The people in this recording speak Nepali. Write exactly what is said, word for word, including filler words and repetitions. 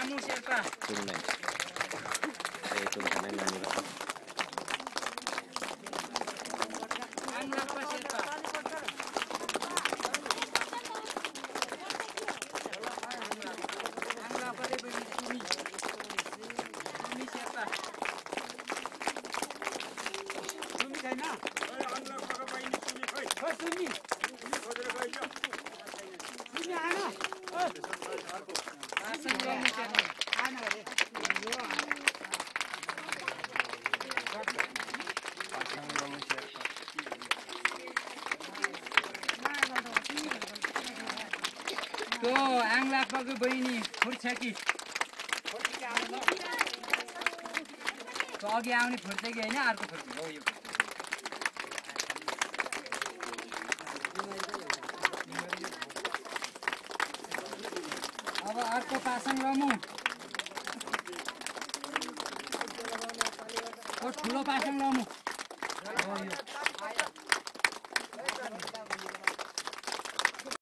लामु शेर्पा तुङनाइ ए तुङनाइ नानी र आङलापा शेर्पा आङलापाले बहिनी सुमी सुमी शेर्पा सुमी छैन आङलापाको बहिनी सुमी खै खै सुमी सुमी खोजेर गइयो सुमी आएन पासङ लामु शेर्पा आएन अरे पासङ लामु शेर्पा त्यो आङलापाको बहिनी फुर्छ कि अघि आउने फुर्छ कि होइन अर्को फुर्छ हो यो अब अर्को पासङ लामु ठुलो पासङ लामु हो यो